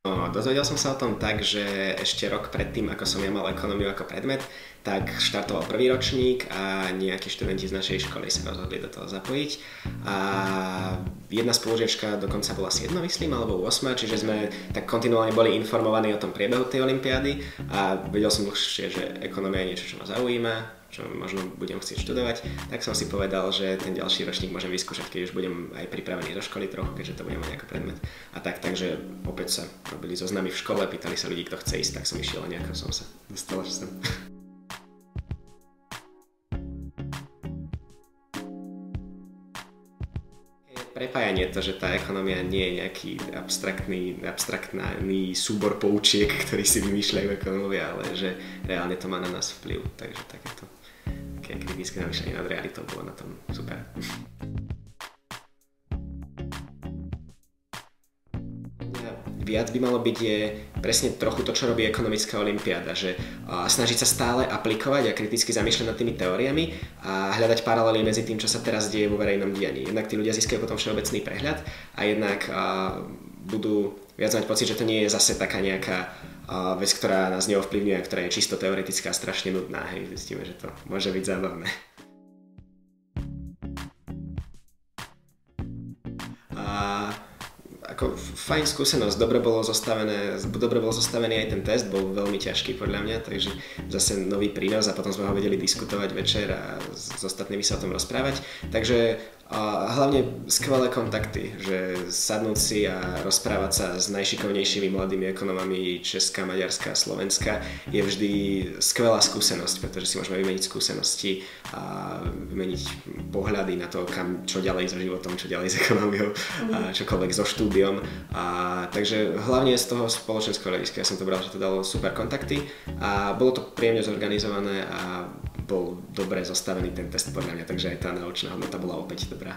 No, dozvedel som sa o tom tak, že ešte rok predtým, ako som ja mal ekonómiu ako predmet, tak štartoval prvý ročník a nejakí študenti z našej školy sa rozhodli do toho zapojiť. A jedna spolužiačka dokonca bola 7, myslím, alebo 8, čiže sme tak kontinuálne boli informovaní o tom priebehu tej olympiády a vedel som dlhšie, že ekonómia je niečo, čo ma zaujíma, čo možno budem chcieť študovať, tak som si povedal, že ten ďalší ročník môžem vyskúšať, keď už budem aj pripravený do školy trochu, keďže to budem mať ako predmet. A takže opäť sa robili zoznamy v škole, pýtali sa ľudí, kto chce ísť, tak som išiel a nejako som sa dostal až sem. Prepájanie to, že tá ekonómia nie je nejaký abstraktný súbor poučiek, ktorý si vymýšľajú ekonómovia, ale že reálne to má na nás vplyv, takže takéto kritické zamýšľanie nad realitou bolo na tom super. Viac by malo byť je presne trochu to, čo robí ekonomická olympiáda, že snažiť sa stále aplikovať a kriticky zamýšľať nad tými teóriami a hľadať paralely medzi tým, čo sa teraz deje vo verejnom dianí. Jednak tí ľudia získajú potom všeobecný prehľad a jednak budú viac mať pocit, že to nie je zase taká nejaká vec, ktorá nás neovplyvňuje a ktorá je čisto teoretická a strašne nudná. Hej, zistíme, že to môže byť zábavné. Ako fajn skúsenosť, dobre bol zostavený aj ten test, bol veľmi ťažký podľa mňa, takže zase nový prínos a potom sme ho vedeli diskutovať večer a s ostatnými sa o tom rozprávať. Takže hlavne skvelé kontakty, že sadnúť si a rozprávať sa s najšikovnejšími mladými ekonomami Česka, Maďarska a Slovenska je vždy skvelá skúsenosť, pretože si môžeme vymeniť skúsenosti a vymeniť pohľady na to, čo ďalej so životom, čo ďalej s ekonómiou, čokoľvek so štúdiom. Takže hlavne z toho spoločenského hľadiska ja som to bral, že to dalo super kontakty a bolo to príjemne zorganizované a bol dobre zostavený ten test podľa mňa, takže aj tá naučná hodnota bola opäť dobrá.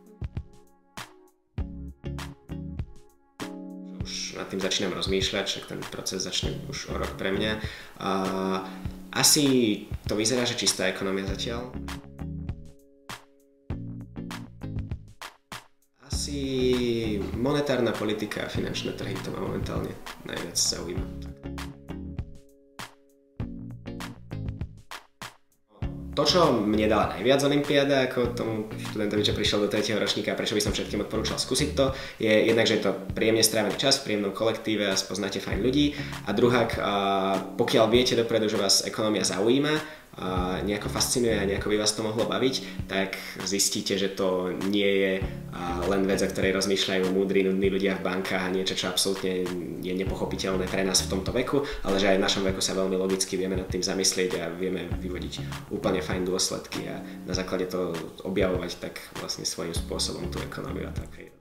Už nad tým začínam rozmýšľať, však ten proces začne už o rok pre mňa. Asi to vyzerá, že čistá ekonómia zatiaľ. Asi monetárna politika a finančné trhy, to ma momentálne najviac zaujíma. To, čo mne dala najviac olympiáda, ako tomu študentovi, čo prišiel do 3. ročníka a prečo by som všetkým odporúčal skúsiť to, je jednak, že je to príjemne strávený čas v príjemnom kolektíve a spoznáte fajn ľudí. A druhák, pokiaľ viete dopredu, že vás ekonómia zaujíma, nejako fascinuje a nejako by vás to mohlo baviť, tak zistíte, že to nie je len vec, o ktorej rozmýšľajú múdri, nudní ľudia v bankách a niečo, čo absolútne je nepochopiteľné pre nás v tomto veku, ale že aj v našom veku sa veľmi logicky vieme nad tým zamyslieť a vieme vyvodiť úplne fajn dôsledky a na základe toho objavovať tak vlastne svojím spôsobom tú ekonómiu a tak.